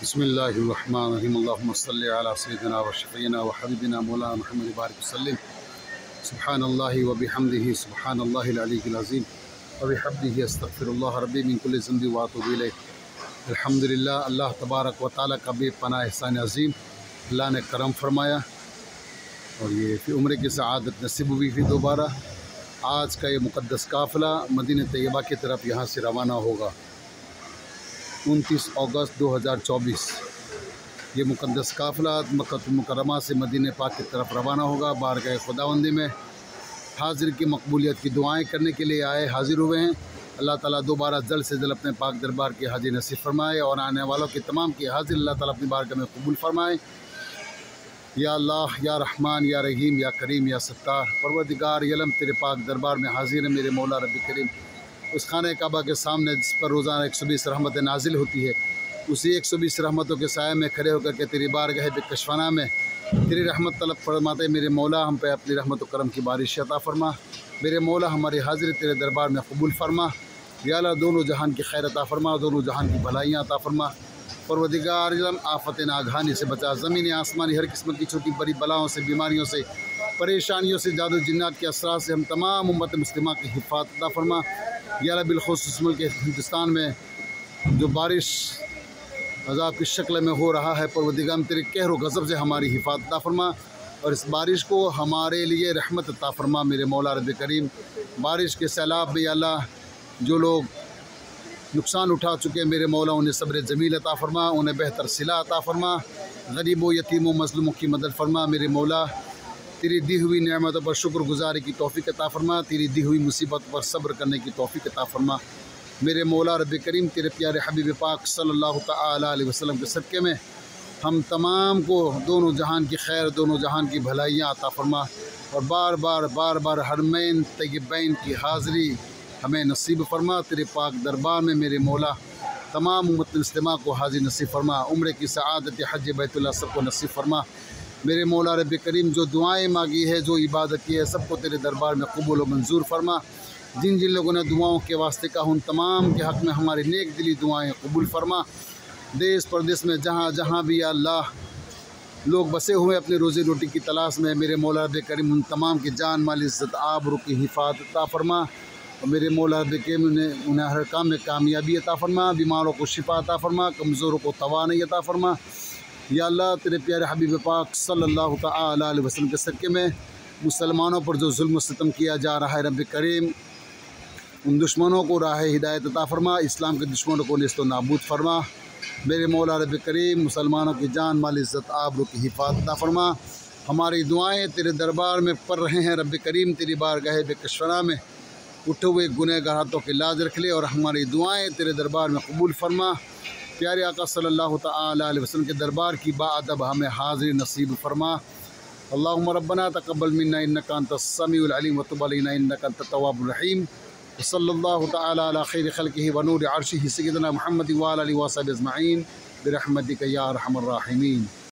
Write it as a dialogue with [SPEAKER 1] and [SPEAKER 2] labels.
[SPEAKER 1] बिस्मिल्लाहिर्रहमानिर्रहीम अल्लाहुम्मा सल्लि अला सय्यिदिना व शफ़ीना व हबीबिना मौलाना मुहम्मद बारिक वसल्लिम सुब्हानल्लाहि व बिहम्दिही सुब्हानल्लाहिल अलीय्यिल अज़ीम व बिहम्दिही अस्तग़फिरुल्लाह रब्बी मिन कुल्लि ज़ंबि व अतूबु इलैह। अल्हम्दुलिल्लाह, अल्लाह तबारक व तआला का बेपनाह एहसान अज़ीम, अल्लाह ने करम फरमाया और ये फिर उम्र की सआदत नसीब हुई। फिर दोबारा आज का ये मुक़द्दस काफ़िला मदीना तैयबा की तरफ यहाँ से रवाना होगा। 29 अगस्त 2024 ये मुक़द्दस काफ़िला मक्का मुकर्रमा से मदीना पाक की तरफ रवाना होगा। बारगाह खुदावंदी में हाजिर की मकबूलियत की दुआएं करने के लिए हाजिर हुए हैं। अल्लाह ताला दोबारा जल्द से जल्द अपने पाक दरबार की हाजिर नसीब फरमाए और आने वालों की तमाम की हाजिर अल्लाह ताला अपनी बारगाह में कबूल फरमाए। या अल्लाह, या रहमान, या रहीम, या करीम, या सत्तार, परवरदिगार यलम तेरे पाक दरबार में हाजिर है मेरे मौला रब्बी करीम। उस खाने काबा के सामने जिस पर रोज़ाना 120 रहमतें नाजिल होती है, उसी 120 रहमतों के साए में खड़े होकर के तेरी बारगाह बेकशफाना में तेरी रहमत तलब फरमाते मेरे मौला हम पे अपनी रहमत व करम की बारिश अता फरमा। मेरे मौला हमारी हाजिर तेरे दरबार में कबूल फरमा। या अल्लाह दोनों जहान की खैर अता फरमा, दोनों जहान की भलाइयाँ अता फरमा। परवरदिगार आलम आफ़त नागहानी से बचा, ज़मीन आसमानी हर किस्म की छोटी बड़ी बलाओं से, बीमारियों से, परेशानियों से, जादू जिन्नात के असरार से हम तमाम उम्मत मुस्लिमा की हिफाज़त अता फरमा। या अल्लाह बिलख़ुसूस मुल्क हिंदुस्तान में जो बारिश अज़ाब की शक्ल में हो रहा है, परवरदिगार तेरे कहर व गज़ब से हमारी हिफाज़त अता फरमा और इस बारिश को हमारे लिए रहमत अता फरमा। मेरे मौला रब्बी करीम, बारिश के सैलाब में या अल्लाह जो लोग नुकसान उठा चुके हैं मेरे मौला उन्हें सब्र जमील अता फरमा, उन्हें बेहतर सिला अता फरमा, गरीबों यतीमों मज़लूमों की मदद फरमा। मेरे मौला तेरी दी हुई नेमतों पर शुक्रगुजारी की तौफ़ीक़ अता फरमा, तेरी दी हुई मुसीबत पर सब्र करने की तौफ़ीक़ अता फरमा। मेरे मौला रब्बी करीम, तेरे प्यारे हबीब पाक सल्लल्लाहु तआला अलैहि वसल्लम के सदक़े में हम तमाम को दोनों जहान की खैर, दोनों जहान की भलाइयाँ अता फरमा और बार बार हरमैन तय्यबैन की हाज़िरी हमें नसीब फरमा। तेरे पाक दरबार में मेरे मौला तमाम उम्मत मुस्लिमा को हाजिर नसीब फरमा। उम्र की सआदत हज बैतुल्लाह सबको नसीब फरमा। मेरे मौला रब्बी करीम, जो दुआएं मांगी है, जो इबादत की है, सबको तेरे दरबार में कबूल व मंजूर फरमा। जिन जिन लोगों ने दुआओं के वास्ते कहा उन तमाम के हक़ में हमारी नेक दिली दुआएं कबूल फरमा। देश प्रदेश में जहाँ जहाँ भी या अल्लाह लोग बसे हुए अपनी रोज़ी रोटी की तलाश में, मेरे मौला रब्बी करीम उन तमाम की जान माल इज़्ज़त आबरू की हिफाज़त अता फरमा और मेरे मौला रब्बी करीम उन्हें हर काम में कामयाबी अता फरमा, बीमारों को शिफा अता फरमा, कमज़ोरों को तवानाई अता फरमा। या अल्लाह तेरे प्यारे हबीब पाक सल्लल्लाहु तआला अलैहि वसल्लम के सदक़े में मुसलमानों पर जो जुल्म सितम किया जा रहा है, रब्बी करीम उन दुश्मनों को राह हिदायत अता फरमा, इस्लाम के दुश्मनों को नेस्त नाबूद फरमा। मेरे मौला रब्बी करीम मुसलमानों की जान माल इज़्ज़त आबरू की हिफाज़त अता फरमा। हमारी दुआएं तेरे दरबार में पढ़ रहे हैं रब्बी करीम, तेरी बारगाह बेकशफाना में उठे हुए गुनहगार हाथों की लाज रख ले और हमारी दुआएं तेरे दरबार में कबूल फरमा। प्यारे आका सल्लल्लाहु तआला अलैहि वसल्लम के दरबार की बाअदब हमें हाज़िरी नसीब फरमा। अल्लाहुम्मा रब्बना तक़ब्बल मिन्ना इन्नका अंतस समीउल अलीम व तुब अलैना इन्नका अंतत तव्वाबुर रहीम। सल्लल्लाहु तआला अला खैरि खल्क़िही व नूरि अर्शिही सय्यिदिना मुहम्मद व आलिहि व सहबिहि अजमईन बिरहमतिका या अरहमर राहिमीन।